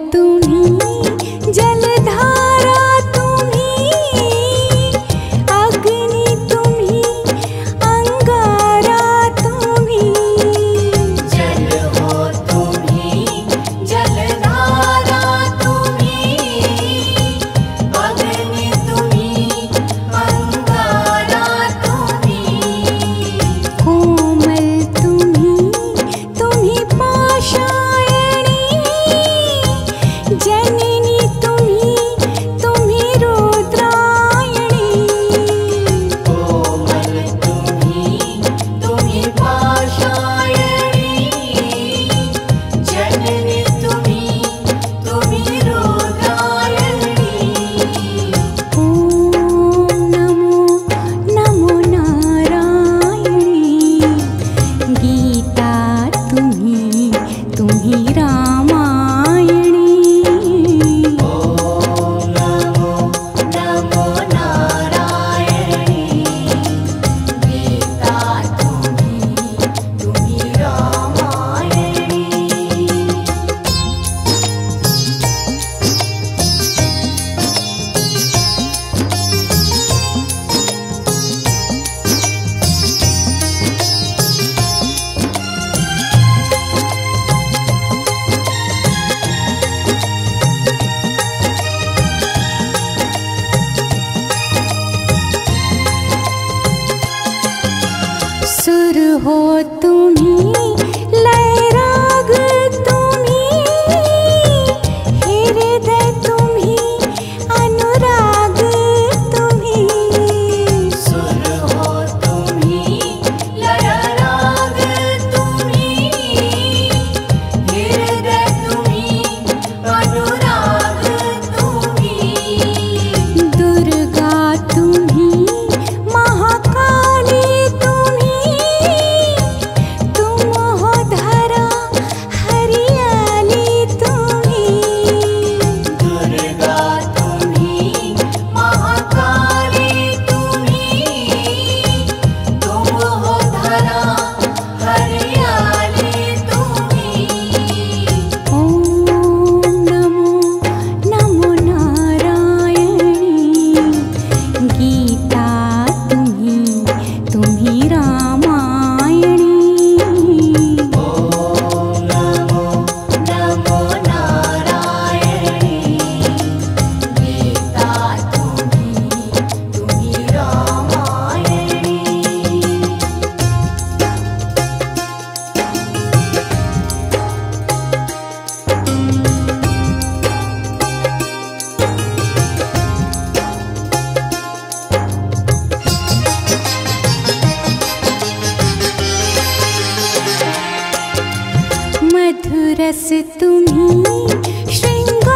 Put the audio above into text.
तुम्ही जलधारा तुम्ही अग्नि तुम्ही अंगारा तुम्ही जल हो तुम्ही जलधारा तुम्ही अग्नि तुम्ही अंगारा तुम्ही कोमल तुम्ही पाषायणी जननी तुम्ही रुद्रायणी कोमल तुम्ही पाषायणी जननी तुम्ही रुद्रायणी ओम नमो नारायणी गीता तुम्ही रामायणी ओम नमो नारायणी गीता तुम्ही रामायणी सुर हो तुम्ही लय राग तुम्ही हृदय तुम्ही अनुराग तुम्ही सुर हो तुम्ही लय राग तुम्ही हृदय तुम्ही अनुराग तुम्ही दुर्गा तुम्ही महाकाली तुम हो धरा हरियाली तुम्ही दुर्गा तुम्ही महाकाली तुम हो धरा हरियाली तुम्ही ओम नमो नारायणी गीता तुम्ही रामायणी ओम नमो नारायणी गीता तुम्ही रामायणी मधुरस तुम्ही श्रृंगार